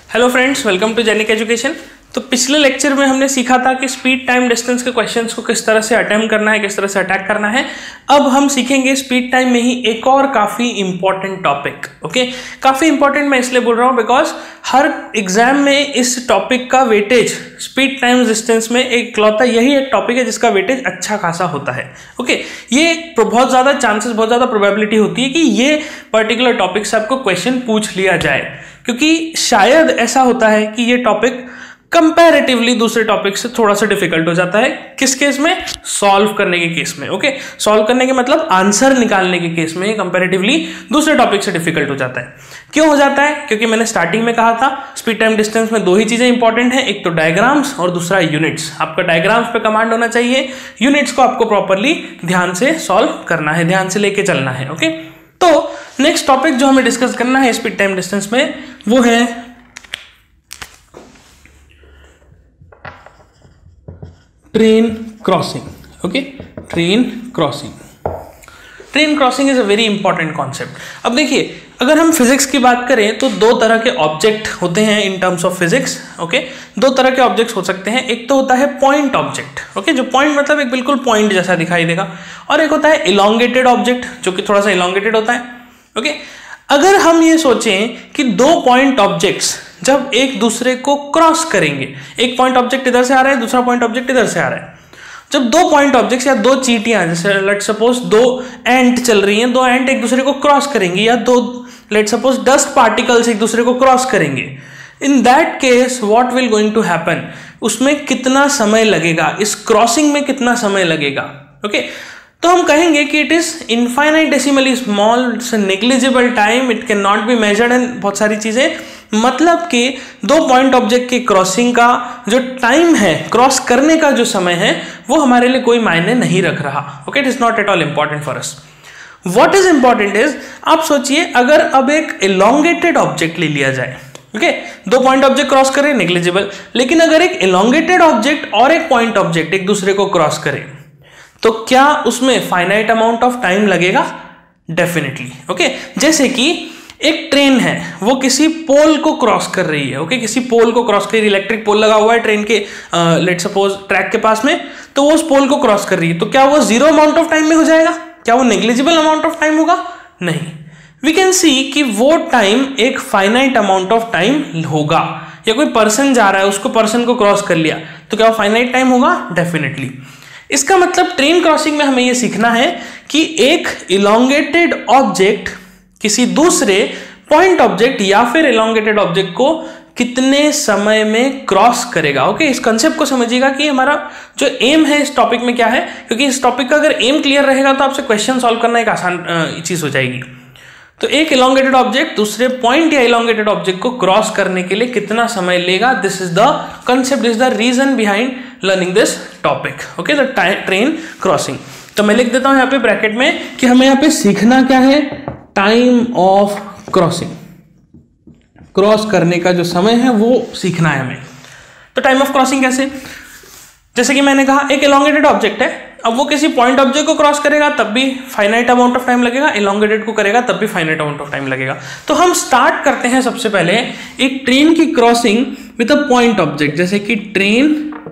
Hello friends, welcome to Genic education. तो पिछले lecture में हमने सीखा था कि स्पीड टाइम डिस्टेंस के क्वेश्चंस को किस तरह से अटेम्प्ट करना है, किस तरह से अटैक करना है। अब हम सीखेंगे स्पीड टाइम में ही एक और काफ़ी इंपॉर्टेंट टॉपिक। ओके, काफ़ी इंपॉर्टेंट मैं इसलिए बोल रहा हूँ बिकॉज हर एग्जाम में इस टॉपिक का वेटेज स्पीड टाइम डिस्टेंस में एक लौता यही एक टॉपिक है जिसका वेटेज अच्छा खासा होता है। ओके, ये बहुत ज़्यादा चांसेस, बहुत ज़्यादा प्रोबेबिलिटी होती है कि ये पर्टिकुलर टॉपिक से आपको क्वेश्चन पूछ लिया जाए, क्योंकि शायद ऐसा होता है कि ये टॉपिक कंपैरेटिवली दूसरे टॉपिक से थोड़ा सा डिफिकल्ट हो जाता है। किस केस में? सॉल्व करने के केस में। ओके, सॉल्व करने के मतलब आंसर निकालने के केस में कंपैरेटिवली दूसरे टॉपिक से डिफिकल्ट हो जाता है। क्यों हो जाता है? क्योंकि मैंने स्टार्टिंग में कहा था स्पीड टाइम डिस्टेंस में दो ही चीजें इंपॉर्टेंट है, एक तो डायग्राम्स और दूसरा यूनिट्स। आपका डायग्राम्स पे कमांड होना चाहिए, यूनिट्स को आपको प्रॉपरली ध्यान से सॉल्व करना है, ध्यान से लेके चलना है। ओके, तो नेक्स्ट टॉपिक जो हमें डिस्कस करना है स्पीड टाइम डिस्टेंस में वो है train crossing. Okay, train crossing is a very important concept. अब देखिए, अगर हम फिजिक्स की बात करें तो दो तरह के ऑब्जेक्ट होते हैं in terms of physics. Okay, दो तरह के ऑब्जेक्ट्स हो सकते हैं। एक तो होता है पॉइंट ऑब्जेक्ट, ओके, जो पॉइंट मतलब एक बिल्कुल पॉइंट जैसा दिखाई देगा, और एक होता है इलोंगेटेड ऑब्जेक्ट जो कि थोड़ा सा इलोंगेटेड होता है। ओके, अगर हम ये सोचें कि दो पॉइंट ऑब्जेक्ट्स जब एक दूसरे को क्रॉस करेंगे, एक पॉइंट ऑब्जेक्ट इधर से आ रहा है, दूसरा पॉइंट ऑब्जेक्ट इधर से आ रहा है, जब दो पॉइंट ऑब्जेक्ट्स या दो चींटियां, जैसे लेट सपोज दो एंट चल रही हैं, दो एंट एक दूसरे को क्रॉस करेंगी, या दो लेट सपोज डस्ट पार्टिकल्स एक दूसरे को क्रॉस करेंगे, in that case what will going to happen, उसमें कितना समय लगेगा, इस क्रॉसिंग में कितना समय लगेगा। ओके, तो हम कहेंगे कि it is infinitesimally small, negligible time, it can not be measured and बहुत सारी चीजें। मतलब कि दो पॉइंट ऑब्जेक्ट के क्रॉसिंग का जो टाइम है, क्रॉस करने का जो समय है, वो हमारे लिए कोई मायने नहीं रख रहा। Okay, it is not at all important for us. What is important is, आप सोचिए अगर अब एक इलोंगेटेड ऑब्जेक्ट ले लिया जाए। ओके, दो पॉइंट ऑब्जेक्ट क्रॉस करें, नेग्लिजिबल, लेकिन अगर एक इलोंगेटेड ऑब्जेक्ट और एक पॉइंट ऑब्जेक्ट एक दूसरे को क्रॉस करें तो क्या उसमें फाइनाइट अमाउंट ऑफ टाइम लगेगा? डेफिनेटली। ओके, जैसे कि एक ट्रेन है, वो किसी पोल को क्रॉस कर रही है। ओके, किसी पोल को क्रॉस कर रही है, इलेक्ट्रिक पोल लगा हुआ है ट्रेन के लेट सपोज ट्रैक के पास में, तो वो उस पोल को क्रॉस कर रही है, तो क्या वो जीरो अमाउंट ऑफ टाइम में हो जाएगा? क्या वो नेग्लिजिबल अमाउंट ऑफ टाइम होगा? नहीं, वी कैन सी कि वो टाइम एक फाइनाइट अमाउंट ऑफ टाइम होगा। या कोई पर्सन जा रहा है, उसको पर्सन को क्रॉस कर लिया, तो क्या वो फाइनाइट टाइम होगा? डेफिनेटली। इसका मतलब ट्रेन क्रॉसिंग में हमें यह सीखना है कि एक इलोंगेटेड ऑब्जेक्ट किसी दूसरे पॉइंट ऑब्जेक्ट या फिर इलोंगेटेड ऑब्जेक्ट को कितने समय में क्रॉस करेगा। ओके, इस कंसेप्ट को समझिएगा कि हमारा जो एम है इस टॉपिक में क्या है, क्योंकि इस टॉपिक का अगर एम क्लियर रहेगा तो आपसे क्वेश्चन सॉल्व करना एक आसान चीज हो जाएगी। तो एक इलोंगेटेड ऑब्जेक्ट दूसरे पॉइंट या इलोंगेटेड ऑब्जेक्ट को क्रॉस करने के लिए कितना समय लेगा, this is the concept, is the reason behind learning this topic. Okay, the train crossing. तो मैं लिख देता हूं यहाँ पे ब्रैकेट में कि हमें यहाँ पे सीखना क्या है, टाइम ऑफ क्रॉसिंग, क्रॉस करने का जो समय है वो सीखना है हमें। तो टाइम ऑफ क्रॉसिंग कैसे? जैसे कि मैंने कहा एक इलोंगेटेड ऑब्जेक्ट है, अब वो किसी पॉइंट ऑब्जेक्ट को क्रॉस करेगा तब भी फाइनाइट अमाउंट ऑफ टाइम लगेगा, इलोंगेटेड को करेगा तब भी फाइनाइट अमाउंट ऑफ टाइम लगेगा। तो हम स्टार्ट करते हैं सबसे पहले एक ट्रेन की crossing with a point object, जैसे कि train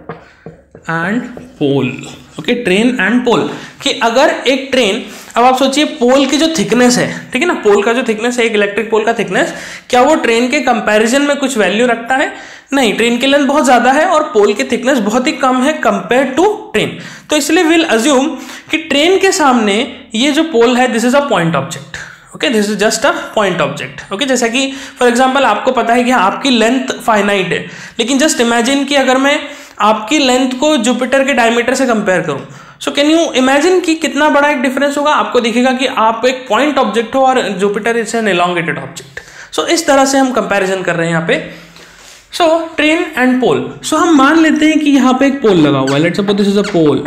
and pole. Okay, train and pole, कि अगर एक ट्रेन, अब आप सोचिए पोल की जो थिकनेस है, ठीक है ना, पोल का जो थिकनेस है, एक इलेक्ट्रिक पोल का थिकनेस, क्या वो ट्रेन के कंपैरिजन में कुछ वैल्यू रखता है? नहीं, ट्रेन की लेंथ बहुत ज्यादा है और पोल की थिकनेस बहुत ही कम है कंपेयर टू ट्रेन। तो इसलिए विल अज्यूम कि ट्रेन के सामने ये जो पोल है, this is a point object. Okay, this is just a point object. Okay, जैसा कि फॉर एग्जांपल आपको पता है कि आपकी लेंथ फाइनाइट है, लेकिन जस्ट इमेजिन कि अगर मैं आपकी लेंथ को जुपिटर के डायमीटर से कंपेयर करूं, सो कैन यू इमेजिन कि कितना बड़ा एक डिफरेंस होगा। आपको दिखेगा कि आप एक पॉइंट ऑब्जेक्ट हो और Jupiter is an elongated object. So इस तरह से हम कंपैरिजन कर रहे हैं यहाँ पे। सो ट्रेन एंड पोल, सो हम मान लेते हैं कि यहाँ पे एक पोल लगा हुआ है, let's suppose this is a pole,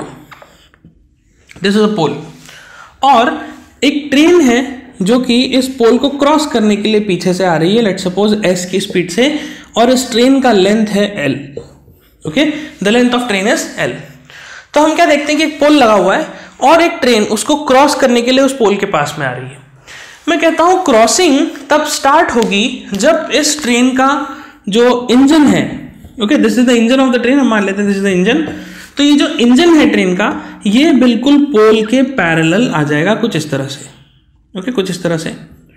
this is a pole, और एक ट्रेन है जो कि इस पोल को क्रॉस करने के लिए पीछे से आ रही है, लेट्स सपोज s की स्पीड से, और इस ट्रेन का लेंथ है l। Okay, the length of train is l। तो हम क्या देखते हैं कि एक पोल लगा हुआ है और एक ट्रेन उसको क्रॉस करने के लिए उस पोल के पास में आ रही है। मैं कहता हूं क्रॉसिंग तब स्टार्ट होगी जब इस ट्रेन का जो इंजन है, okay, this is the engine of the train, हम मान लेते हैं दिस इज द इंजन। तो ये जो इंजन है ट्रेन का, ये बिल्कुल पोल के पैरेलल आ जाएगा कुछ इस तरह से, ओके, कुछ इस तरह से।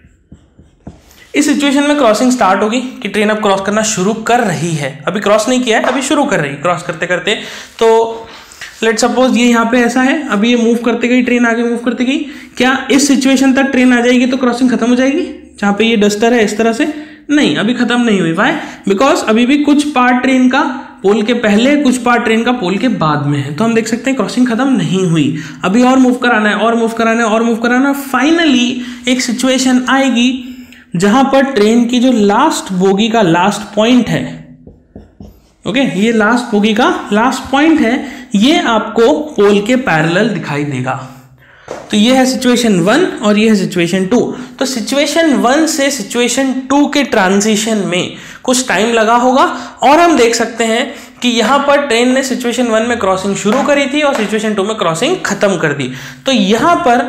इस सिचुएशन में क्रॉसिंग स्टार्ट होगी कि ट्रेन अब क्रॉस करना शुरू कर रही है, अभी क्रॉस नहीं किया है, अभी शुरू कर रही, क्रॉस करते करते। तो लेट सपोज ये यहाँ पे ऐसा है, अभी ये मूव करते गई, ट्रेन आगे मूव करती गई, क्या इस सिचुएशन तक ट्रेन आ जाएगी तो क्रॉसिंग खत्म हो जाएगी जहाँ पे ये डस्टर है इस तरह से? नहीं, अभी खत्म नहीं हुई। वाई? बिकॉज अभी भी कुछ पार्ट ट्रेन का पोल के पहले, कुछ पार्ट ट्रेन का पोल के बाद में है। तो हम देख सकते हैं क्रॉसिंग खत्म नहीं हुई, अभी और मूव कराना है, और मूव कराना है, और मूव कराना। फाइनली एक सिचुएशन आएगी जहां पर ट्रेन की जो लास्ट बोगी का लास्ट पॉइंट है, ओके, ये लास्ट बोगी का लास्ट पॉइंट है, ये आपको पोल के पैरेलल दिखाई देगा। तो ये है सिचुएशन 1 और ये है सिचुएशन 2। तो सिचुएशन 1 से सिचुएशन 2 के ट्रांजिशन में कुछ टाइम लगा होगा, और हम देख सकते हैं कि यहां पर ट्रेन ने सिचुएशन 1 में क्रॉसिंग शुरू करी थी और सिचुएशन 2 में क्रॉसिंग खत्म कर दी। तो यहां पर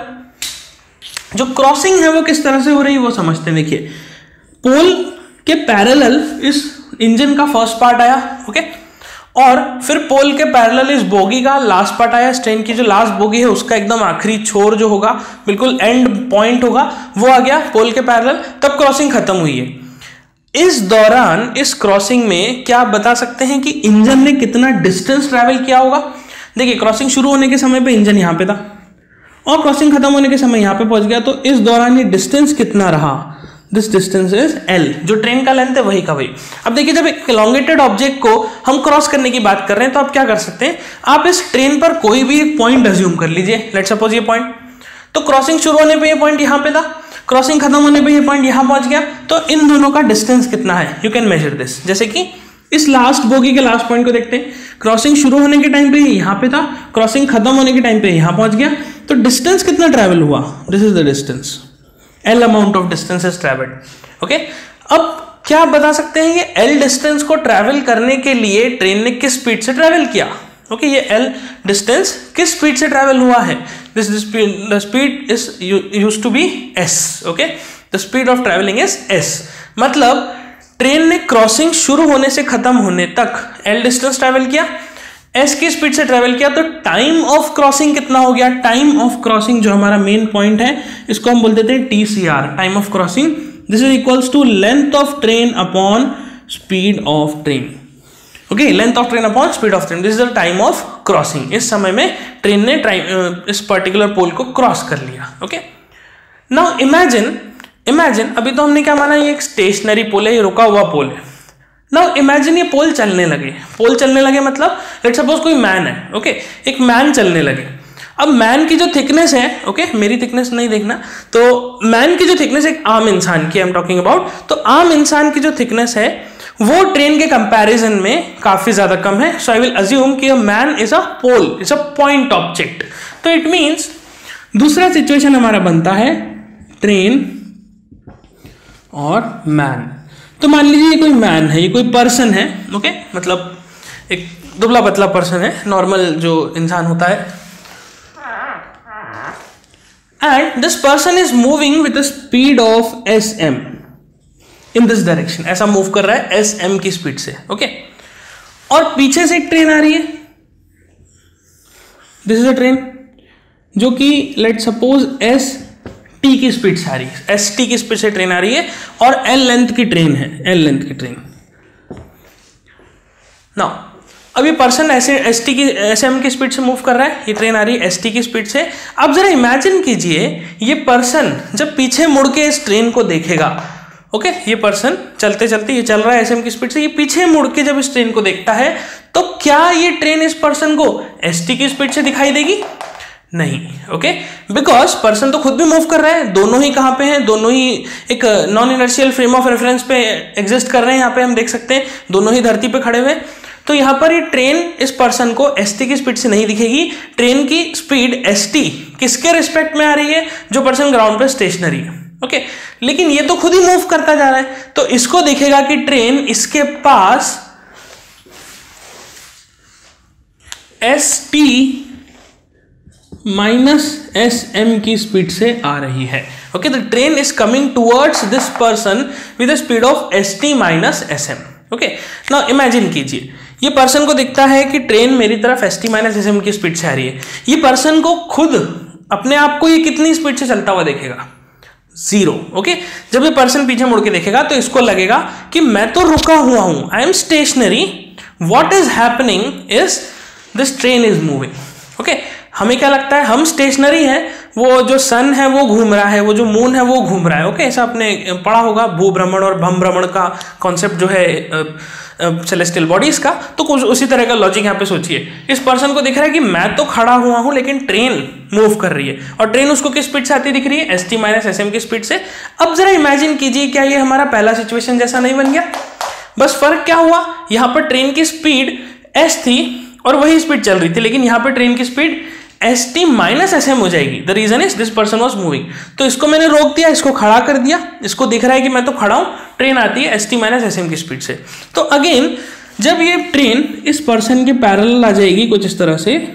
जो क्रॉसिंग है वो किस तरह से हो रही है वो समझते हैं। देखिए, पोल के पैरेलल इस इंजन का फर्स्ट पार्ट आया, ओके, और फिर पोल के पैरेलल इस बोगी का लास्ट पार्ट आया। ट्रेन की जो लास्ट बोगी है उसका एकदम आखिरी छोर जो होगा, बिल्कुल एंड पॉइंट होगा, वो आ गया पोल के पैरेलल, तब क्रॉसिंग खत्म हुई है। इस दौरान इस क्रॉसिंग में क्या आप बता सकते हैं कि इंजन ने कितना डिस्टेंस ट्रैवल किया होगा? देखिए, क्रॉसिंग शुरू होने के समय पे इंजन यहां पे था और क्रॉसिंग खत्म होने के समय यहां पे पहुंच गया, तो इस दौरान ये डिस्टेंस कितना रहा? दिस डिस्टेंस इज L, जो ट्रेन का लेंथ है वही का वही। अब देखिए, जब एक एलोंगेटेड ऑब्जेक्ट को हम क्रॉस करने की बात कर रहे हैं तो आप क्या कर सकते हैं, आप इस ट्रेन पर कोई भी एक पॉइंट अज्यूम कर लीजिए। लेट्स सपोज ये पॉइंट, तो क्रॉसिंग शुरू होने पे ये पॉइंट यहां पे था, क्रॉसिंग खत्म होने पे ये पॉइंट यहां पहुंच गया, तो इन दोनों का डिस्टेंस कितना है? You can measure this. जैसे कि इस लास्ट बोगी के लास्ट पॉइंट को देखते हैं, क्रॉसिंग शुरू होने के टाइम पे यहां पे था, क्रॉसिंग खत्म होने के टाइम पे यहां पहुंच गया, तो डिस्टेंस कितना ट्रैवल हुआ? This is the distance, L amount of distance is travelled, okay. अब क्या आप बता सकते हैं ये L डिस्टेंस को ट्रैवल करने के लिए ट्रेन ने किस स्पीड से ट्रैवल किया? ओके, ये L डिस्टेंस किस स्पीड से ट्रैवल हुआ है? This the speed is used to be S, okay, the speed of travelling is S। मतलब ट्रेन ने क्रॉसिंग शुरू होने से खत्म होने तक L डिस्टेंस ट्रैवल किया, S की स्पीड से ट्रैवल किया, तो टाइम ऑफ क्रॉसिंग कितना हो गया? टाइम ऑफ क्रॉसिंग जो हमारा मेन पॉइंट है, इसको हम बोल देते हैं TCR, time of crossing. This is equals to length of train upon speed of train, okay, length of train upon speed of train, this is the time of crossing. इस समय में train ने इस पर्टिकुलर पोल को cross कर लिया, okay. Now imagine अभी तो हमने क्या माना, ये एक स्टेशनरी पोल है, ये रुका हुआ पोल है। नाउ इमेजिन ये पोल चलने लगे, मतलब लेट्स सपोज कोई मैन है, ओके, एक मैन चलने लगे। अब मैन की जो थिकनेस है, ओके, मेरी थिकनेस नहीं देखना, तो मैन की जो थिकनेस एक आम इंसान की आई एम टॉकिंग अबाउट, तो आम इंसान की जो थिकनेस है वो ट्रेन के कंपैरिजन में काफी ज्यादा कम है। सो आई विल अज्यूम कि man is a pole, is a point object. तो इट मींस दूसरा सिचुएशन हमारा बनता है ट्रेन और मैन। तो मान लीजिए ये कोई मैन है, ये कोई पर्सन है, ओके, मतलब एक दुबला पतला पर्सन है, नॉर्मल जो इंसान होता है, and this person is moving with the speed of SM in this direction, ऐसा मूव कर रहा है SM की स्पीड से, ओके, और पीछे से एक ट्रेन आ रही है, दिस इज अ ट्रेन जो कि लेट सपोज ST की स्पीड से आ रही है, ST की स्पीड से ट्रेन आ रही है और L लेंथ की ट्रेन है, L लेंथ की ट्रेन। नाउ अब ये पर्सन ऐसे SM की स्पीड से मूव कर रहा है, ये ट्रेन आ रही है ST की स्पीड से। अब जरा इमेजिन कीजिए, ये पर्सन जब पीछे मुड़ के इस ट्रेन को देखेगा, ओके, ये पर्सन चलते चलते, ये चल रहा है SM की स्पीड से, ये पीछे मुड़ के जब इस ट्रेन को देखता है, तो क्या ये ट्रेन इस पर्सन को ST की स्पीड से दिखाई देगी? नहीं, ओके, बिकॉज पर्सन तो खुद भी मूव कर रहा है, दोनों ही कहां पे हैं, दोनों ही एक non inertial frame of reference पे एग्जिस्ट कर रहे हैं। यहाँ पे हम देख सकते हैं दोनों ही धरती पे खड़े हुए, तो यहां पर ये ट्रेन इस पर्सन को ST की स्पीड से नहीं दिखेगी। ट्रेन की स्पीड ST किसके रिस्पेक्ट में आ रही है? जो पर्सन ग्राउंड पर स्टेशनरी है, ओके, लेकिन ये तो खुद ही मूव करता जा रहा है, तो इसको दिखेगा कि ट्रेन इसके पास ST माइनस SM की स्पीड से आ रही है, okay, the train is coming towards this person with the speed of ST minus SM, okay, now imagine कीजिए ये पर्सन को दिखता है कि ट्रेन मेरी तरफ st माइनस एस एम की स्पीड से आ रही है। ये पर्सन को खुद अपने आप को ये कितनी स्पीड से चलता हुआ देखेगा? 0। ओके, जब ये पर्सन पीछे मुड़ के देखेगा तो इसको लगेगा कि मैं तो रुका हुआ हूं, I am stationary, what is happening is this train is moving. Okay, हमें क्या लगता है? हम स्टेशनरी हैं, वो जो सन है वो घूम रहा है, वो जो मून है वो घूम रहा है। ओके, ऐसा आपने पढ़ा होगा भूभ्रमण और भ्रमण का कॉन्सेप्ट जो है सेलेस्टियल बॉडीज का, तो कुछ उसी तरह का लॉजिक यहाँ पे सोचिए। इस पर्सन को दिख रहा है कि मैं तो खड़ा हुआ हूं लेकिन ट्रेन मूव कर रही है, और ट्रेन उसको किस स्पीड से आती दिख रही है? st माइनस एस एम की स्पीड से। अब जरा इमेजिन कीजिए, क्या ये हमारा पहला सिचुएशन जैसा नहीं बन गया? बस फर्क क्या हुआ, यहाँ पर ट्रेन की स्पीड s थी और वही स्पीड चल रही थी, लेकिन यहाँ पर ट्रेन की speed st minus S M हो जाएगी। The reason is this person was moving. तो इसको मैंने रोक दिया, इसको खड़ा कर दिया, इसको दिख रहा है कि मैं तो खड़ा हूं, ट्रेन आती है st माइनस एस एम की स्पीड से। तो अगेन जब ये ट्रेन इस पर्सन के पैरेलल आ जाएगी कुछ इस तरह से,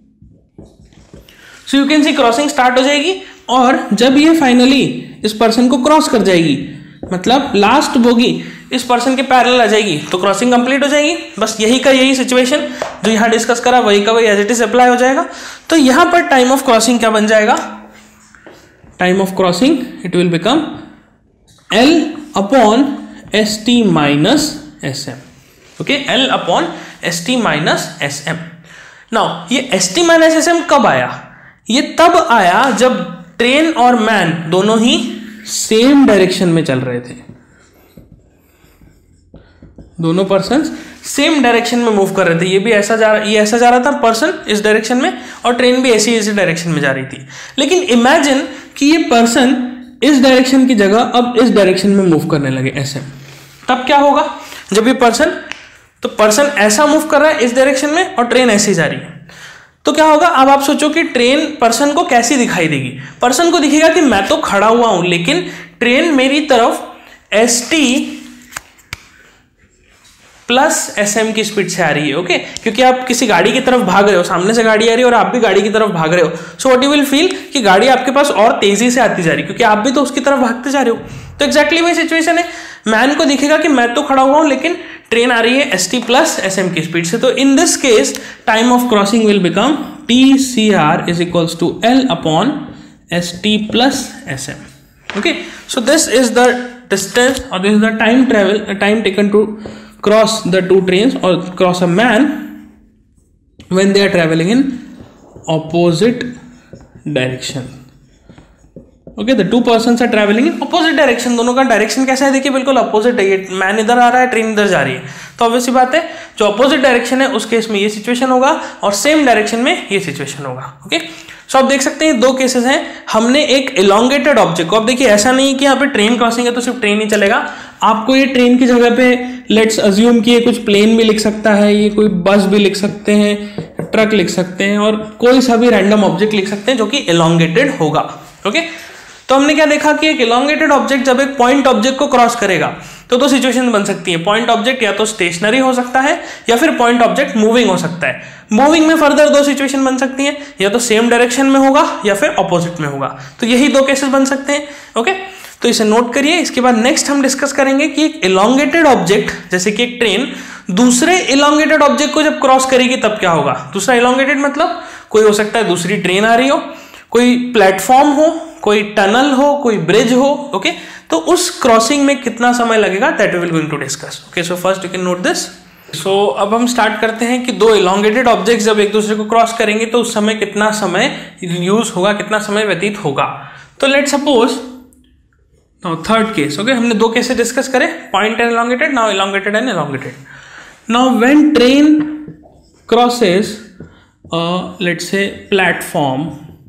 so you can see crossing start हो जाएगी, और जब ये फाइनली इस पर्सन को क्रॉस कर जाएगी, मतलब लास्ट बोगी इस पर्सन के पैरेलल आ जाएगी, तो क्रॉसिंग कंप्लीट हो जाएगी। बस यही का यही सिचुएशन जो यहां डिस्कस करा वही का वही एज इट इज अप्लाई हो जाएगा। तो यहां पर टाइम ऑफ क्रॉसिंग क्या बन जाएगा? Time of crossing it will become L upon st minus S M. Okay, L upon st minus S M. Now ये st माइनस एस एम कब आया? ये तब आया जब ट्रेन और मैन दोनों ही सेम डायरेक्शन में चल रहे थे, दोनों पर्सन सेम डायरेक्शन में मूव कर रहे थे। ये भी ऐसा जा रहा, ये ऐसा जा रहा था पर्सन इस डायरेक्शन में, और ट्रेन भी ऐसी डायरेक्शन में जा रही थी। लेकिन इमेजिन कि ये पर्सन इस डायरेक्शन की जगह अब इस डायरेक्शन में मूव करने लगे ऐसे, तब क्या होगा? जब ये पर्सन ऐसा मूव कर रहा है इस डायरेक्शन में और ट्रेन ऐसे जा रही है, तो क्या होगा? अब आप सोचो कि ट्रेन पर्सन को कैसी दिखाई देगी? पर्सन को दिखेगा कि मैं तो खड़ा हुआ हूं लेकिन ट्रेन मेरी तरफ st प्लस एस एम की स्पीड से आ रही है। ओके, क्योंकि आप किसी गाड़ी की तरफ भाग रहे हो, सामने से गाड़ी आ रही है और आप भी गाड़ी की तरफ भाग रहे हो, so what you will feel कि गाड़ी आपके पास और तेजी से आती जा रही है, क्योंकि आप भी तो उसकी तरफ भागते जा रहे हो। तो एक्जैक्टली वही सिचुएशन है, मैन को दिखेगा कि मैं तो खड़ा हुआ हूं लेकिन ट्रेन आ रही है st प्लस एस एम की स्पीड से। तो in this case time of crossing will become TCR is equals to L upon st plus S M. Okay, so this is the distance और this is the time taken to cross the two trains or cross a man when they are traveling in opposite direction. Okay, the two persons are traveling in opposite direction. दोनों का direction कैसा है देखिए, बिल्कुल opposite है। ये man इधर आ रहा है, ट्रेन इधर जा रही है, तो ऑब्वियस सी बात है जो अपोजिट डायरेक्शन है उस केस में ये सिचुएशन होगा और सेम डायरेक्शन में ये सिचुएशन होगा। ओके, सो आप देख सकते हैं दो केसेस हैं। हमने एक इलोंगेटेड ऑब्जेक्ट को, अब देखिए ऐसा नहीं कि यहाँ पे ट्रेन क्रॉसिंग है तो सिर्फ ट्रेन ही चलेगा, आपको ये ट्रेन की जगह पे लेट्स अज्यूम कि ये कुछ प्लेन भी लिख सकता है, ये कोई बस भी लिख सकते हैं, ट्रक लिख सकते हैं, और कोई सा भी रैंडम ऑब्जेक्ट लिख सकते हैं जो कि इलोंगेटेड होगा। ओके, तो हमने क्या देखा कि एक इलोंगेटेड ऑब्जेक्ट जब एक पॉइंट ऑब्जेक्ट को क्रॉस करेगा तो दो सिचुएशन बन सकती है। पॉइंट ऑब्जेक्ट या तो स्टेशनरी हो सकता है या फिर पॉइंट ऑब्जेक्ट मूविंग हो सकता है। मूविंग में फर्दर दो सिचुएशन बन सकती है, या तो सेम डायरेक्शन में होगा या फिर ऑपोजिट में होगा। तो यही दो केसेस बन सकते हैं। ओके, तो इसे नोट करिए। इसके बाद नेक्स्ट हम डिस्कस करेंगे कि एक इलोंगेटेड ऑब्जेक्ट जैसे कि एक ट्रेन दूसरे इलोंगेटेड ऑब्जेक्ट को जब क्रॉस करेगी तब क्या होगा। दूसरा इलोंगेटेड मतलब कोई हो सकता है दूसरी ट्रेन आ रही हो, कोई प्लेटफॉर्म हो, कोई टनल हो, कोई ब्रिज हो। ओके, तो उस क्रॉसिंग में कितना समय लगेगा that we will going to discuss. Okay, so first you can note this. So अब हम स्टार्ट करते हैं कि दो इलोंगेटेड ऑब्जेक्ट्स जब एक दूसरे को क्रॉस करेंगे तो उस समय कितना समय यूज होगा, कितना समय व्यतीत होगा। तो let suppose now third case. Okay, हमने दो केसेस डिस्कस करे, point and elongated, now elongated and elongated. Now when train crosses let's say platform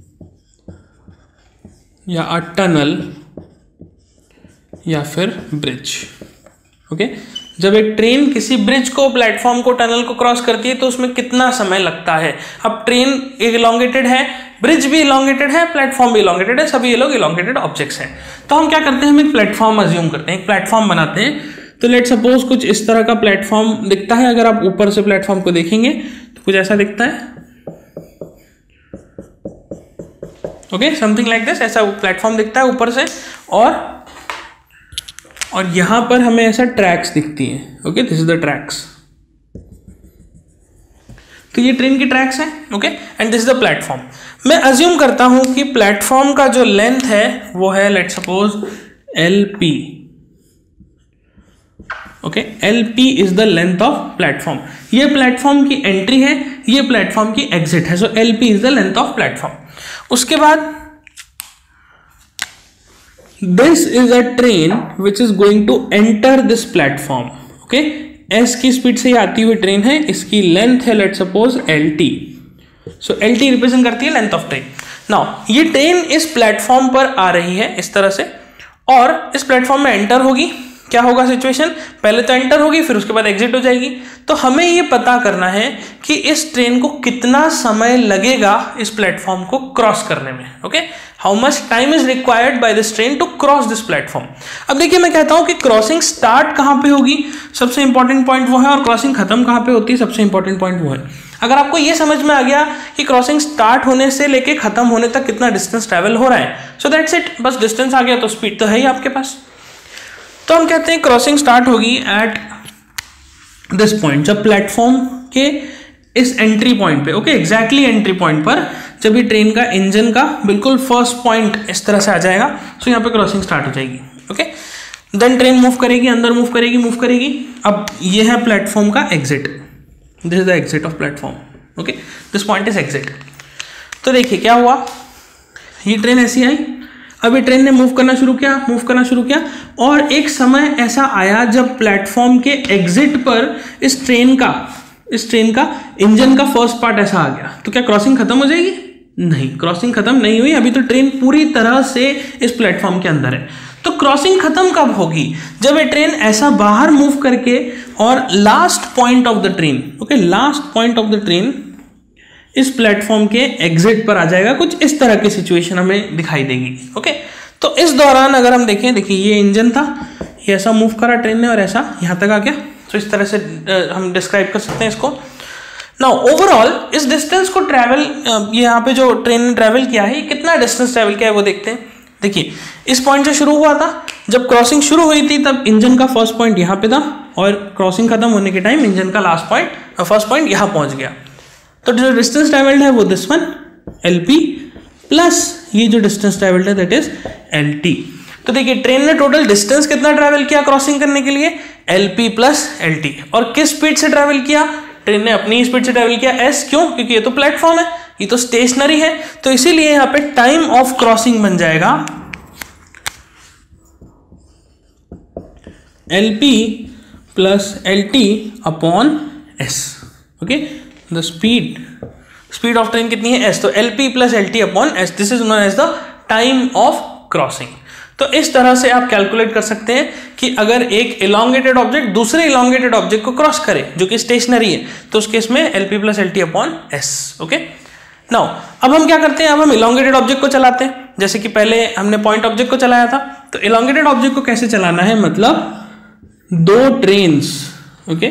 या अ टनल या फिर ब्रिज। ओके, जब एक ट्रेन किसी ब्रिज को, प्लेटफॉर्म को, टनल को क्रॉस करती है तो उसमें कितना समय लगता है। अब ट्रेन एक इलोंगेटेड है, ब्रिज भी इलोंगेटेड है, प्लेटफॉर्म भी इलोंगेटेड है, सभी ये लोग इलोंगेटेड ऑब्जेक्ट्स हैं। तो हम क्या करते हैं, हम एक प्लेटफॉर्म अज्यूम करते हैं, एक प्लेटफॉर्म बनाते हैं। तो लेट सपोज कुछ इस तरह का प्लेटफॉर्म दिखता है। अगर आप ऊपर से प्लेटफॉर्म को देखेंगे तो कुछ ऐसा दिखता है। ओके, समथिंग लाइक दिस, ऐसा प्लेटफॉर्म दिखता है ऊपर से, और यहां पर हमें ऐसा ट्रैक्स दिखती हैं। Okay, this is the tracks. तो ये ट्रेन की ट्रैक्स हैं। Okay, and this is the platform. मैं अज्यूम करता हूं कि प्लेटफॉर्म का जो लेंथ है वो है let suppose LP। Okay, LP is the length of platform. ये प्लेटफॉर्म की एंट्री है, ये प्लेटफॉर्म की एग्जिट है। So LP is the length of platform. उसके बाद this is a train which is going to enter this platform. Okay, S की speed से आती हुई ट्रेन है, इसकी लेंथ है let suppose LT। So LT represent करती है लेंथ ऑफ ट्रेन। नाउ ये ट्रेन इस प्लेटफॉर्म पर आ रही है इस तरह से, और इस प्लेटफॉर्म में एंटर होगी। क्या होगा सिचुएशन, पहले तो एंटर होगी, फिर उसके बाद एग्जिट हो जाएगी। तो हमें ये पता करना है कि इस ट्रेन को कितना समय लगेगा इस प्लेटफॉर्म को क्रॉस करने में। Okay, how much time is required by this train to cross this platform. अब देखिए, मैं कहता हूं कि क्रॉसिंग स्टार्ट कहां पे होगी, सबसे इंपॉर्टेंट पॉइंट वो है, और क्रॉसिंग खत्म कहां पे होती है, सबसे इंपॉर्टेंट पॉइंट वो है। अगर आपको ये समझ में आ गया कि क्रॉसिंग स्टार्ट होने से लेके खत्म होने तक कितना डिस्टेंस ट्रेवल हो रहा है, सो दैट्स इट। बस डिस्टेंस आ गया तो स्पीड तो है ही आपके पास। तो हम कहते हैं क्रॉसिंग स्टार्ट होगी एट दिस पॉइंट, जब प्लेटफॉर्म के इस एंट्री पॉइंट पे। ओके, एग्जैक्टली एंट्री पॉइंट पर जब ये ट्रेन का इंजन का बिल्कुल फर्स्ट पॉइंट इस तरह से आ जाएगा, तो यहाँ पे क्रॉसिंग स्टार्ट हो जाएगी। ओके, देन ट्रेन मूव करेगी, अंदर मूव करेगी। अब ये है प्लेटफॉर्म का exit, this is the exit of platform. Okay, this point is exit. तो देखिए क्या हुआ, ये ट्रेन ऐसी आई, अब ये ट्रेन ने मूव करना शुरू किया, और एक समय ऐसा आया जब प्लेटफॉर्म के एग्जिट पर इस ट्रेन का इंजन का फर्स्ट पार्ट ऐसा आ गया। तो क्या क्रॉसिंग खत्म हो जाएगी? नहीं, क्रॉसिंग खत्म नहीं हुई, अभी तो ट्रेन पूरी तरह से इस प्लेटफॉर्म के अंदर है। तो क्रॉसिंग खत्म कब होगी, जब ये ट्रेन ऐसा बाहर मूव करके और last point of the train, okay, last point of the train इस प्लेटफॉर्म के एग्जिट पर आ जाएगा। कुछ इस तरह की सिचुएशन हमें दिखाई देगी। ओके, तो इस दौरान अगर हम देखें, देखिए ये इंजन था, ये ऐसा मूव करा ट्रेन ने और ऐसा यहां तक आ गया। तो इस तरह से हम डिस्क्राइब कर सकते हैं इसको। नाउ ओवरऑल इस डिस्टेंस को ट्रैवल, यहाँ पे जो ट्रेन ने ट्रैवल किया है, कितना डिस्टेंस ट्रैवल किया है वो देखते हैं। देखिए, इस पॉइंट से शुरू हुआ था, जब क्रॉसिंग शुरू हुई थी तब इंजन का फर्स्ट पॉइंट यहाँ पे था, और क्रॉसिंग खत्म होने के टाइम इंजन का लास्ट पॉइंट, फर्स्ट पॉइंट यहाँ पहुंच गया। तो जो डिस्टेंस ट्रैवल्ड है वो दिस वन LP प्लस ये जो डिस्टेंस ट्रैवल्ड है दैट इज LT। तो देखिए, ट्रेन ने टोटल डिस्टेंस कितना ट्रैवल किया क्रॉसिंग करने के लिए, LP प्लस LT। और किस स्पीड से ट्रैवल किया, ट्रेन ने अपनी स्पीड से ट्रैवल किया, S। क्यों? क्योंकि ये तो प्लेटफॉर्म है, ये तो स्टेशनरी है, तो इसीलिए यहाँ पे टाइम ऑफ क्रॉसिंग बन जाएगा LP plus LT upon S। Okay, the speed of train कितनी है, S, तो LP plus LT upon S, this is known as the time of crossing. तो इस तरह से आप कैलकुलेट कर सकते हैं कि अगर एक इलोंगेटेड ऑब्जेक्ट दूसरे इलोंगेटेड ऑब्जेक्ट को क्रॉस करे जो कि स्टेशनरी है, तो उस केस में LP plus LT upon S। Okay, now अब हम क्या करते हैं, अब हम इलोंगेटेड ऑब्जेक्ट को चलाते हैं। जैसे कि पहले हमने पॉइंट ऑब्जेक्ट को चलाया था, तो इलोंगेटेड ऑब्जेक्ट को कैसे चलाना है, मतलब दो ट्रेन्स, ओके,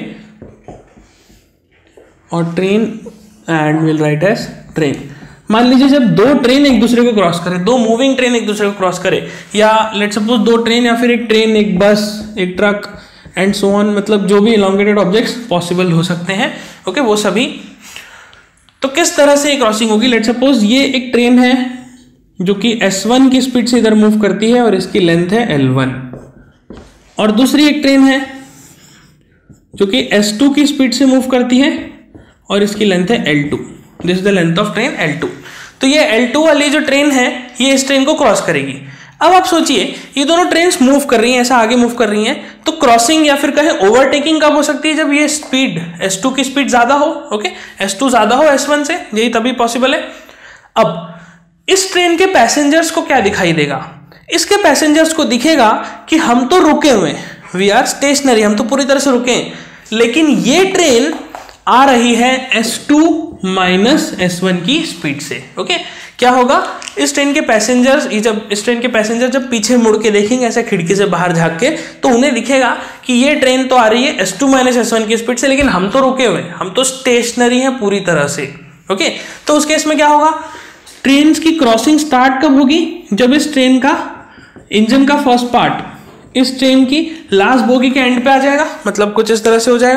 और train and will write as train. मान लीजिए जब दो ट्रेन एक दूसरे को क्रॉस करे, दो मूविंग ट्रेन एक दूसरे को क्रॉस करे, या लेट सपोज दो ट्रेन, या फिर एक ट्रेन, एक बस, एक ट्रक एंड सो ऑन, मतलब जो भी इलोंगेटेड ऑब्जेक्ट्स पॉसिबल हो सकते हैं, ओके, वो सभी। तो किस तरह से क्रॉसिंग होगी, लेट सपोज ये एक ट्रेन है जो कि S1 की स्पीड से इधर मूव करती है और इसकी लेंथ है L1, और दूसरी एक ट्रेन है जो कि S2 की स्पीड से मूव करती है और इसकी लेंथ है L2, this is the length of train L2। तो ये L2 वाली जो ट्रेन है ये इस ट्रेन को क्रॉस करेगी। अब आप सोचिए, ये दोनों ट्रेन्स मूव कर रही हैं, ऐसा आगे मूव कर रही हैं, तो क्रॉसिंग या फिर कहें ओवरटेकिंग कब हो सकती है, जब ये स्पीड S2 की स्पीड ज्यादा हो, ओके, S2 ज्यादा हो S1 से, यही तभी पॉसिबल है। अब इस ट्रेन के पैसेंजर्स को क्या दिखाई देगा, इसके पैसेंजर्स को दिखेगा कि हम तो रुके हुए हैं, वी आर स्टेशनरी, हम तो पूरी तरह से रुके हैं, लेकिन ये ट्रेन आ रही है S2 माइनस S1 की स्पीड से। ओके, क्या होगा, इस ट्रेन के पैसेंजर्स, इस ट्रेन के पैसेंजर जब पीछे मुड़ के देखेंगे ऐसे खिड़की से बाहर झांक के, तो उन्हें दिखेगा कि ये ट्रेन तो आ रही है S2 माइनस S1 की स्पीड से, लेकिन हम तो रुके हुए, हम तो स्टेशनरी हैं पूरी तरह से। ओके, तो उस केस में क्या होगा, ट्रेन की क्रॉसिंग स्टार्ट कब होगी, जब इस ट्रेन का इंजन का फर्स्ट पार्ट इस ट्रेन की लास्ट बोगी के एंड पे आ जाएगा, मतलब कुछ इस तरह से हो जाएगा,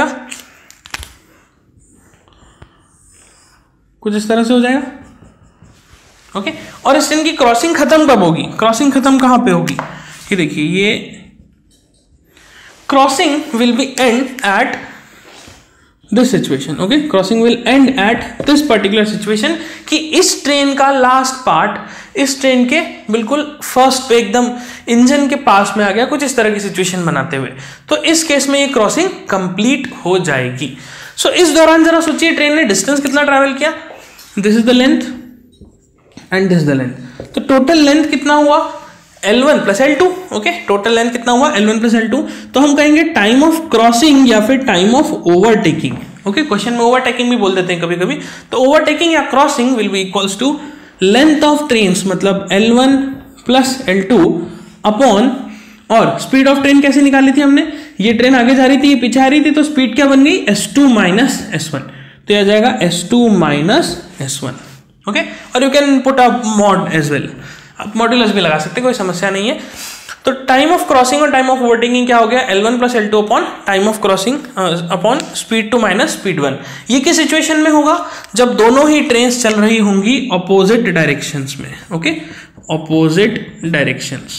कुछ इस तरह से हो जाएगा, ओके। और इस ट्रेन की क्रॉसिंग खत्म कब होगी? क्रॉसिंग खत्म कहां पे होगी? ये देखिए, ये crossing will be end at this situation, okay. Crossing will end at this particular situation कि इस ट्रेन का लास्ट पार्ट इस ट्रेन के बिल्कुल फर्स्ट पे एकदम इंजन के पास में आ गया, कुछ इस तरह की सिचुएशन बनाते हुए, तो इस केस में ये क्रॉसिंग कंप्लीट हो जाएगी। सो इस दौरान जरा सोचिए, ट्रेन ने डिस्टेंस कितना ट्रैवल किया? This is the length and this is the length, तो टोटल लेंथ कितना हुआ? L1 plus L2, okay. Total length कितना हुआ? L1 plus L2। तो हम कहेंगे टाइम ऑफ क्रॉसिंग या फिर time of overtaking, okay. Question में ओवरटेकिंग भी बोल देते हैं कभी कभी, तो ओवरटेकिंग या crossing will be equals to length of trains, मतलब L1 प्लस L2 अपॉन, और स्पीड ऑफ ट्रेन कैसे निकाली थी हमने? ये ट्रेन आगे जा रही थी, ये पीछे आ रही थी, तो स्पीड क्या बन गई? S2 माइनस S1, तो यह आ जाएगा S2 माइनस S1, ओके। और you can put a mod as well, आप मॉड्यूलस भी लगा सकते हैं, कोई समस्या नहीं है। तो टाइम ऑफ क्रॉसिंग और टाइम ऑफ ओवरटेकिंग क्या हो गया? L1 plus L2 upon time of crossing upon speed 2 minus speed 1। ये किस सिचुएशन में होगा? जब दोनों ही ट्रेन्स चल रही होंगी ऑपोजिट डायरेक्शंस में, ओके, ऑपोजिट डायरेक्शंस।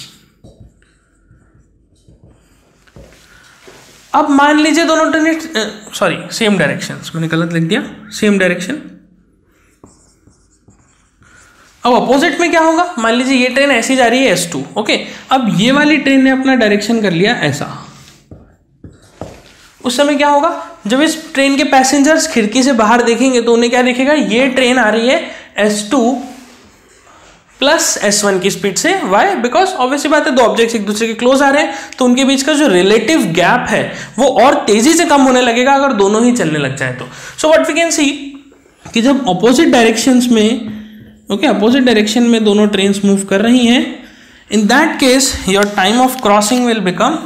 अब मान लीजिए दोनों ट्रेन, सॉरी सेम डायरेक्शंस, मैंने गलत लिख दिया, सेम डायरेक्शन। अब अपोजिट में क्या होगा? मान लीजिए ये ट्रेन ऐसी जा रही है S2, ओके। अब ये वाली ट्रेन ने अपना डायरेक्शन कर लिया ऐसा, उस समय क्या होगा? जब इस ट्रेन के पैसेंजर्स खिड़की से बाहर देखेंगे तो उन्हें क्या दिखेगा? ये ट्रेन आ रही है S2 प्लस S1 की स्पीड से। वाई? बिकॉज ऑब्वियसली बात है, दो ऑब्जेक्ट्स एक दूसरे के क्लोज आ रहे हैं, तो उनके बीच का जो रिलेटिव गैप है वो और तेजी से कम होने लगेगा अगर दोनों ही चलने लग जाए तो। So what we can see कि जब ऑपोजिट डायरेक्शंस में, ओके, अपोजिट डायरेक्शन में दोनों ट्रेन्स मूव कर रही हैं, in that case your time of crossing will become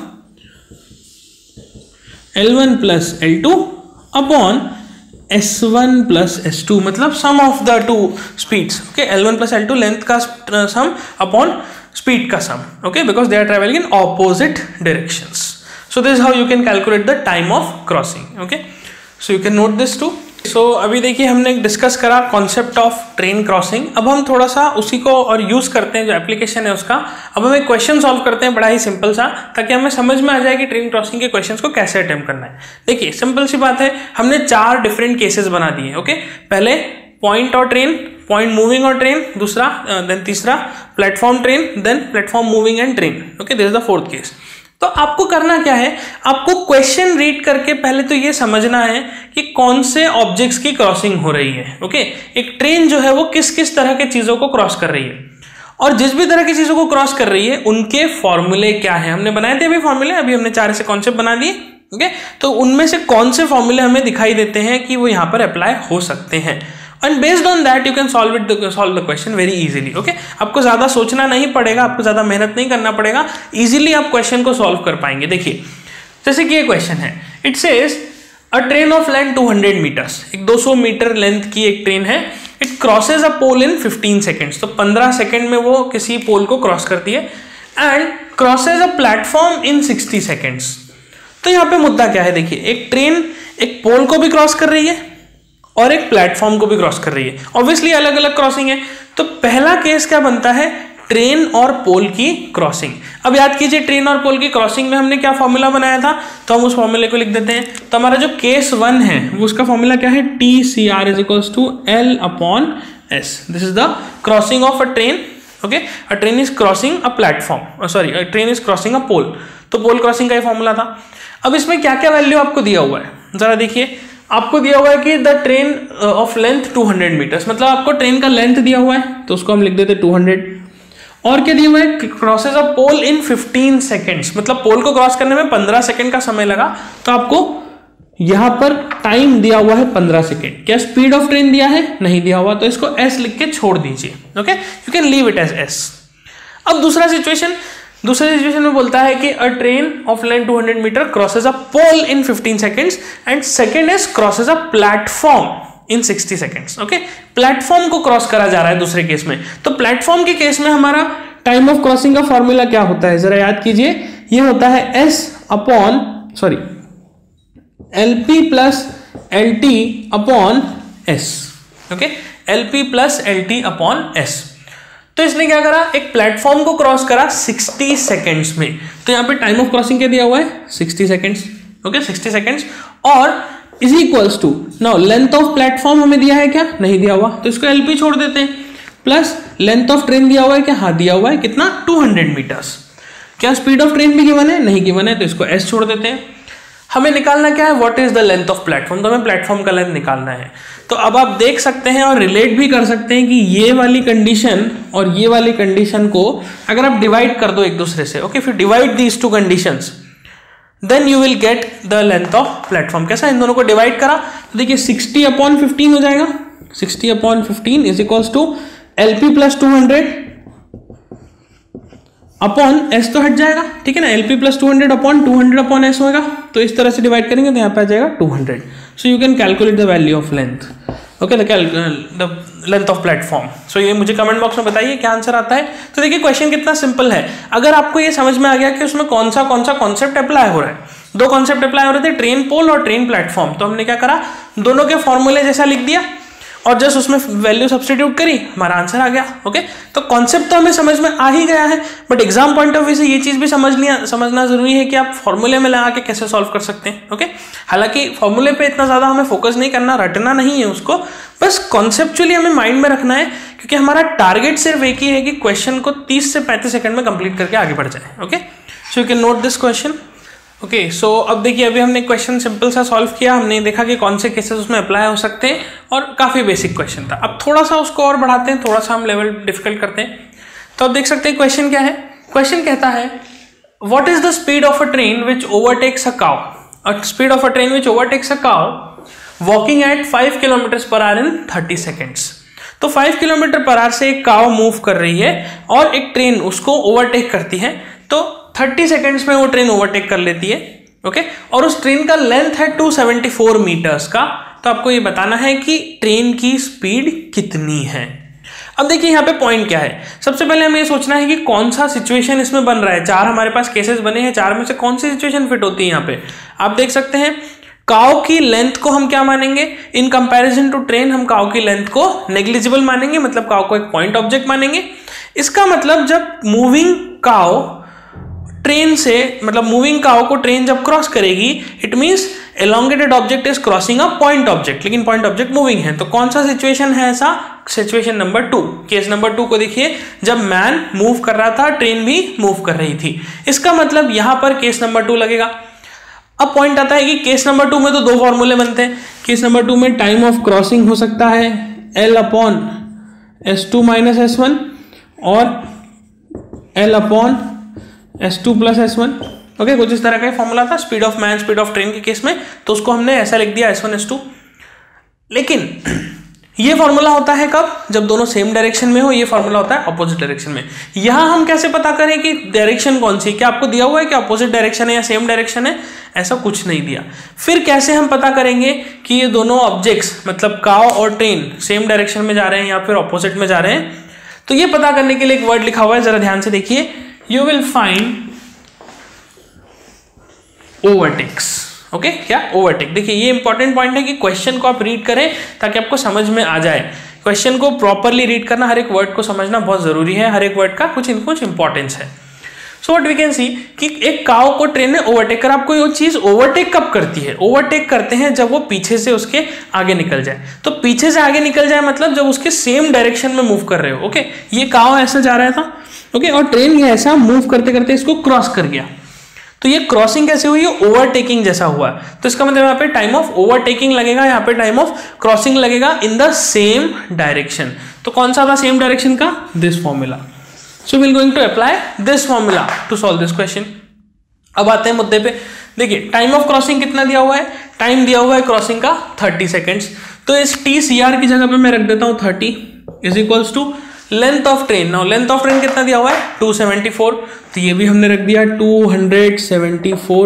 L1 plus L2 upon S1 plus S2, मतलब sum of the two speeds, okay. L1 plus L2 length का sum upon speed का sum, okay, because they are travelling in opposite directions. So this how you can calculate the time of crossing, okay. So you can note this too. So अभी देखिए हमने discuss करा concept of train crossing. अब हम थोड़ा सा उसी को और यूज करते हैं, जो एप्लीकेशन है उसका। अब हम एक क्वेश्चन सॉल्व करते हैं, बड़ा ही सिंपल सा, ताकि हमें समझ में आ जाए कि ट्रेन क्रॉसिंग के क्वेश्चंस को कैसे अटेम्प्ट करना है। देखिए सिंपल सी बात है, हमने 4 डिफरेंट केसेस बना दिए, ओके। पहले पॉइंट और ट्रेन, पॉइंट मूविंग और ट्रेन, दूसरा देन तीसरा platform train, then platform moving and train, okay. This is the 4th case. तो आपको करना क्या है? आपको क्वेश्चन रीड करके पहले तो ये समझना है कि कौन से ऑब्जेक्ट्स की क्रॉसिंग हो रही है, ओके। एक ट्रेन जो है वो किस किस तरह के चीजों को क्रॉस कर रही है, और जिस भी तरह की चीजों को क्रॉस कर रही है उनके फॉर्मूले क्या है। हमने बनाए थे अभी फॉर्मूले, अभी हमने 4 ऐसे कॉन्सेप्ट बना दिए, ओके। तो उनमें से कौन से फॉर्मूले हमें दिखाई देते हैं कि वो यहाँ पर अप्लाई हो सकते हैं, and based on that you can solve the question very easily, okay. आपको ज्यादा सोचना नहीं पड़ेगा, आपको ज्यादा मेहनत नहीं करना पड़ेगा, इजीली आप क्वेश्चन को सॉल्व कर पाएंगे। देखिए जैसे कि ये क्वेश्चन है, it says a train of length 200 metres, एक 200 मीटर लेंथ की एक ट्रेन है, it crosses a pole in 15 seconds, तो 15 सेकेंड में वो किसी पोल को क्रॉस करती है, and crosses a platform in 60 seconds. तो यहाँ पे मुद्दा क्या है? देखिए एक ट्रेन एक पोल को भी क्रॉस कर रही है और एक प्लेटफॉर्म को भी क्रॉस कर रही है, ऑब्वियसली अलग अलग क्रॉसिंग है। तो पहला केस क्या बनता है? ट्रेन और पोल की क्रॉसिंग। अब याद कीजिए ट्रेन और पोल की क्रॉसिंग में हमने क्या फॉर्मूला बनाया था, तो हम उस फॉर्मूले को लिख देते हैं। तो हमारा जो केस 1 है वो उसका फॉर्मूला क्या है? TCR is equals to L upon S। This is the crossing of a train, okay. A train is crossing a platform, sorry a train is crossing a pole, तो पोल क्रॉसिंग का ही formula था। अब इसमें क्या क्या value आपको दिया हुआ है जरा देखिए। आपको दिया हुआ है कि the train of length 200 metres, मतलब आपको ट्रेन का लेंथ दिया हुआ है, तो उसको हम लिख देते 200। और क्या दिया हुआ है? Crosses a pole in 15 seconds, मतलब पोल को क्रॉस करने में 15 सेकेंड का समय लगा, तो आपको यहां पर टाइम दिया हुआ है 15 सेकेंड। क्या स्पीड ऑफ ट्रेन दिया है? नहीं दिया हुआ, तो इसको S लिख के छोड़ दीजिए, okay. You can leave it as S। अब दूसरा सिचुएशन में बोलता है कि a train of length 200 metre crosses a pole in 15 seconds, and second is crosses a platform in 60 seconds, okay. Platform को क्रॉस करा जा रहा है दूसरे केस में। तो प्लेटफॉर्म के केस में हमारा टाइम ऑफ क्रॉसिंग का फॉर्मूला क्या होता है? जरा याद कीजिए, ये होता है LP plus LT upon S। Okay, LP plus LT upon S। तो इसने क्या करा, एक प्लेटफॉर्म को क्रॉस करा 60 सेकेंड्स में। तो यहाँ पे टाइम ऑफ क्रॉसिंग क्या दिया हुआ है, 60 सेकेंड्स। ओके, 60 सेकेंड्स और is equals to, now length of platform हमें दिया है क्या, नहीं दिया हुआ, तो इसको LP छोड़ देते हैं, प्लस लेंथ ऑफ ट्रेन दिया हुआ है क्या, हाँ दिया हुआ है, कितना, 200 मीटर्स। क्या स्पीड ऑफ ट्रेन भी गिवन है, नहीं गिवन है, तो इसको S छोड़ देते हैं। हमें निकालना क्या है, what is the length of platform, तो हमें प्लेटफॉर्म का लेंथ निकालना है। तो अब आप देख सकते हैं और रिलेट भी कर सकते हैं कि ये वाली कंडीशन और ये वाली कंडीशन को अगर आप डिवाइड कर दो एक दूसरे से, ओके, फिर divide these two conditions, then you will get the length of platform. कैसा, इन दोनों को डिवाइड करा तो देखिए 60/15 हो जाएगा, 60/15 is equals to LP plus 200 upon S तो हट जाएगा, ठीक है ना, LP plus 200 upon 200 upon S होगा। तो इस तरह से डिवाइड करेंगे तो यहाँ पे आ जाएगा 200। So you can calculate the value of length, okay, the length of platform. So ये मुझे कमेंट बॉक्स में बताइए क्या आंसर आता है। तो देखिए क्वेश्चन कितना सिंपल है। अगर आपको ये समझ में आ गया कि उसमें कौन सा कॉन्सेप्ट अप्लाई हो रहा है, दो कॉन्सेप्ट अप्लाई हो रहे थे, ट्रेन पोल और ट्रेन प्लेटफॉर्म, तो हमने क्या करा, दोनों के फॉर्मूले जैसा लिख दिया और जस्ट उसमें वैल्यू सब्स्टिट्यूट करी, हमारा आंसर आ गया। ओके, तो कॉन्सेप्ट तो हमें समझ में आ ही गया है, but exam point of view से ये चीज भी समझना जरूरी है कि आप फॉर्मूले में लगा के कैसे सॉल्व कर सकते हैं। ओके, हालांकि फॉर्मूले पे इतना ज्यादा हमें फोकस नहीं करना, रटना नहीं है उसको, बस कॉन्सेप्चुअली हमें माइंड में रखना है, क्योंकि हमारा टारगेट सिर्फ एक ही है कि क्वेश्चन को 30 से 35 सेकंड में कंप्लीट करके आगे बढ़ जाए। Okay, so you can note this question. Okay, so अब देखिए अभी हमने क्वेश्चन सिंपल सा सॉल्व किया, हमने देखा कि कौन से केसेस उसमें अप्लाई हो सकते हैं और काफ़ी बेसिक क्वेश्चन था। अब थोड़ा सा उसको और बढ़ाते हैं, थोड़ा सा हम लेवल डिफिकल्ट करते हैं। तो अब देख सकते हैं क्वेश्चन क्या है। क्वेश्चन कहता है what is the speed of a train which overtakes a cow, speed of a train which overtakes a cow walking at 5 km/h in 30 seconds. तो 5 km/h से एक काउ मूव कर रही है और एक ट्रेन उसको ओवरटेक करती है, तो 30 सेकेंड्स में वो ट्रेन ओवरटेक कर लेती है। ओके, और उस ट्रेन का लेंथ है 274 मीटर्स का। तो आपको ये बताना है कि ट्रेन की स्पीड कितनी है। अब देखिए यहाँ पे पॉइंट क्या है, सबसे पहले हमें ये सोचना है कि कौन सा सिचुएशन इसमें बन रहा है। चार हमारे पास केसेस बने हैं, चार में से कौन सी सिचुएशन फिट होती है। यहाँ पे आप देख सकते हैं काउ की लेंथ को हम क्या मानेंगे, इन कंपैरिजन टू ट्रेन हम काउ की लेंथ को नेग्लिजिबल मानेंगे, मतलब काउ को एक पॉइंट ऑब्जेक्ट मानेंगे। इसका मतलब जब मूविंग काउ ट्रेन से, मतलब मूविंग काउ को ट्रेन जब क्रॉस करेगी, it means elongated object is crossing a point object, लेकिन पॉइंट ऑब्जेक्ट मूविंग है। तो कौन सा सिचुएशन है ऐसा, सिचुएशन नंबर 2, केस नंबर 2 को देखिए, जब मैन मूव कर रहा था ट्रेन भी मूव कर रही थी। इसका मतलब यहां पर केस नंबर 2 लगेगा। अब पॉइंट आता है कि केस नंबर 2 में तो दो फॉर्मूले बनते हैं। केस नंबर 2 में टाइम ऑफ क्रॉसिंग हो सकता है L/S2 - S1 और L/S2 + S1। ओके, कुछ इस तरह का फॉर्मूला था speed of man speed of train के केस में, तो उसको हमने ऐसा लिख दिया S1 S2। लेकिन ये फॉर्मूला होता है कब, जब दोनों सेम डायरेक्शन में हो। ये फॉर्मूला होता है अपोजिट डायरेक्शन में। यहां हम कैसे पता करें कि डायरेक्शन कौन सी, क्या आपको दिया हुआ है कि अपोजिट डायरेक्शन है या सेम डायरेक्शन है, ऐसा कुछ नहीं दिया। फिर कैसे हम पता करेंगे कि ये दोनों ऑब्जेक्ट्स, मतलब काउ और ट्रेन, सेम डायरेक्शन में जा रहे हैं या फिर अपोजिट में जा रहे हैं। तो ये पता करने के लिए एक वर्ड लिखा हुआ है, जरा ध्यान से देखिए, you will find overtakes. Okay, क्या ओवरटेक। देखिए ये इंपॉर्टेंट पॉइंट है कि क्वेश्चन को आप रीड करें ताकि आपको समझ में आ जाए। क्वेश्चन को प्रॉपरली रीड करना, हर एक वर्ड को समझना बहुत जरूरी है, हर एक वर्ड का कुछ इंपॉर्टेंस है। So what we can see कि एक काउ को ट्रेन ने ओवरटेक कर, आपको ये चीज ओवरटेक कब करती है, ओवरटेक करते हैं जब वो पीछे से उसके आगे निकल जाए। तो पीछे से आगे निकल जाए मतलब जब उसके सेम डायरेक्शन में मूव कर रहे हो। ओके, ये काउ ऐसा जा रहा था, ओके, और ट्रेन ये ऐसा मूव करते करते इसको क्रॉस कर गया। तो ये क्रॉसिंग कैसे हुई, ओवरटेकिंग जैसा हुआ। तो इसका मतलब यहाँ पे टाइम ऑफ ओवरटेकिंग लगेगा, यहाँ पे टाइम ऑफ क्रॉसिंग लगेगा इन द सेम डायरेक्शन। तो कौन सा था सेम डायरेक्शन का, this formula. So we will going to apply this formula to solve this question. अब आते हैं मुद्दे पे। देखिए टाइम ऑफ क्रॉसिंग कितना दिया हुआ है, टाइम दिया हुआ है क्रॉसिंग का 30 सेकेंड्स। तो इस TCR की जगह पे मैं रख देता हूं 30 is equals to length of train. Now length of train कितना दिया हुआ है 274, तो ये भी हमने रख दिया 274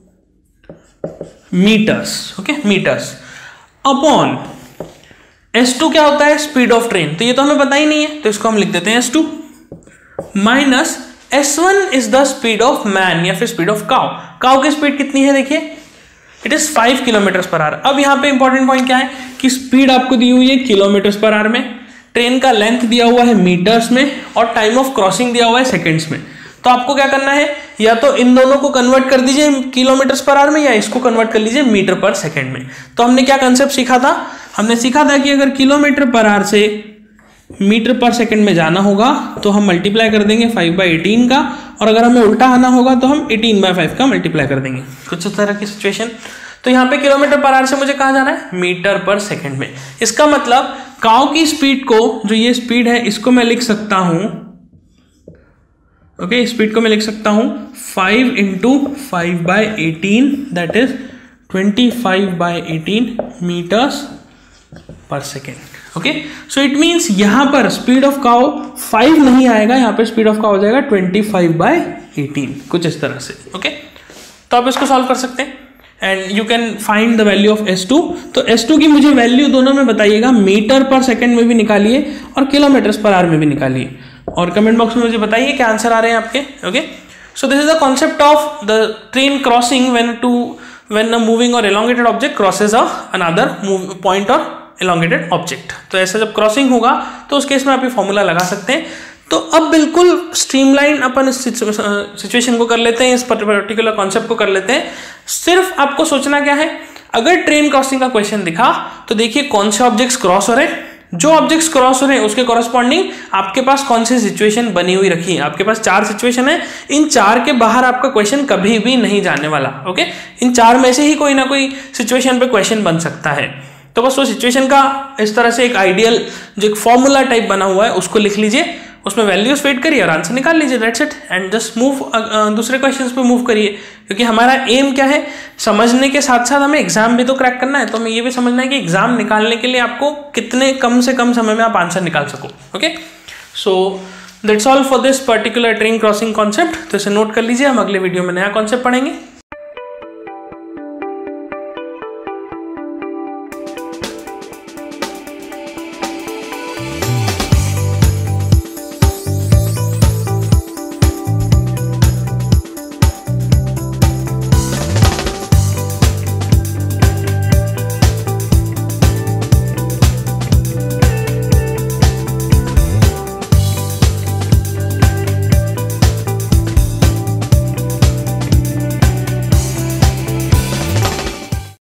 metres. Okay, metres upon S2 क्या होता है, स्पीड ऑफ ट्रेन। तो ये तो हमें पता ही नहीं है, तो इसको हम लिख देते हैं S2 minus S1 is the speed of man या फिर स्पीड ऑफ काउ। काउ की स्पीड कितनी है देखिए, it is 5 kilometres per hour. अब यहाँ पे इंपॉर्टेंट पॉइंट क्या है कि स्पीड आपको दी हुई है किलोमीटर्स पर आवर में, ट्रेन का लेंथ दिया हुआ है मीटर्स में और टाइम ऑफ क्रॉसिंग दिया हुआ है सेकेंड्स में। तो आपको क्या करना है, या तो इन दोनों को कन्वर्ट कर दीजिए किलोमीटर्स पर आवर में या इसको कन्वर्ट कर लीजिए मीटर पर सेकेंड में। तो हमने क्या कंसेप्ट सीखा था, हमने सीखा था कि अगर किलोमीटर पर आवर से मीटर पर सेकंड में जाना होगा तो हम मल्टीप्लाई कर देंगे 5/18 का, और अगर हमें उल्टा आना होगा तो हम 18/5 का मल्टीप्लाई कर देंगे। कुछ इस तरह की सिचुएशन। तो यहाँ पे किलोमीटर पर आवर से मुझे कहाँ जाना है, मीटर पर सेकंड में। इसका मतलब काउ की स्पीड को, जो ये स्पीड है इसको मैं लिख सकता हूं, ओके, स्पीड को मैं लिख सकता हूं 5 × 5/18 that is 25/18 metres per second. Okay, so it means यहां पर स्पीड ऑफ काउ 5 नहीं आएगा, यहां पर स्पीड ऑफ काउ हो जाएगा 25/18, कुछ इस तरह से। ओके, तो आप इसको सॉल्व कर सकते हैं and you can find the value of S2। तो S2 की मुझे वैल्यू दोनों में बताइएगा, मीटर पर सेकंड में भी निकालिए और किलोमीटर्स पर आवर में भी निकालिए, और कमेंट बॉक्स में मुझे बताइए क्या आंसर आ रहे हैं आपके। Okay, so this is the concept of the train crossing when a moving or elongated object crosses another point or elongated object. तो ऐसा जब क्रॉसिंग होगा तो उस केस में आप ये फॉर्मूला लगा सकते हैं। तो अब बिल्कुल स्ट्रीमलाइन अपन इस सिचुएशन को कर लेते हैं, इस पर्टिकुलर कॉन्सेप्ट को कर लेते हैं। सिर्फ आपको सोचना क्या है, अगर ट्रेन क्रॉसिंग का क्वेश्चन दिखा तो देखिए कौन से ऑब्जेक्ट्स क्रॉस हो रहे हैं, जो ऑब्जेक्ट्स क्रॉस हो रहे हैं उसके कॉरस्पॉन्डिंग आपके पास कौन सी सिचुएशन बनी हुई रखी है। आपके पास 4 सिचुएशन है, इन 4 के बाहर आपका क्वेश्चन कभी भी नहीं जाने वाला। ओके, इन 4 में से ही कोई ना कोई सिचुएशन पे क्वेश्चन बन सकता है। तो बस वो सिचुएशन का इस तरह से एक आइडियल जो एक फॉर्मूला टाइप बना हुआ है उसको लिख लीजिए, उसमें वैल्यूज फिट करिए और आंसर निकाल लीजिए, that's it. And just move दूसरे क्वेश्चंस पे मूव करिए, क्योंकि हमारा एम क्या है, समझने के साथ साथ हमें एग्जाम भी तो क्रैक करना है। तो हमें ये भी समझना है कि एग्जाम निकालने के लिए आपको कितने कम से कम समय में आप आंसर निकाल सको। Okay, so that's all for this particular train crossing concept. तो इसे नोट कर लीजिए, हम अगले वीडियो में नया कॉन्सेप्ट पढ़ेंगे।